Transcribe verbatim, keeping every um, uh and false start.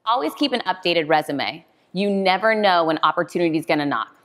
Always keep an updated resume. You never know when opportunity is going to knock.